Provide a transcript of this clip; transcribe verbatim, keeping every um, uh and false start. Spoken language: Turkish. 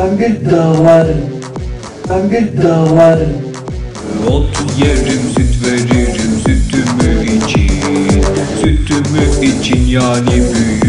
Ben bir davarım. Ben bir davarım. Ot yerim, süt veririm, sütümü için. Sütümü için yani büyük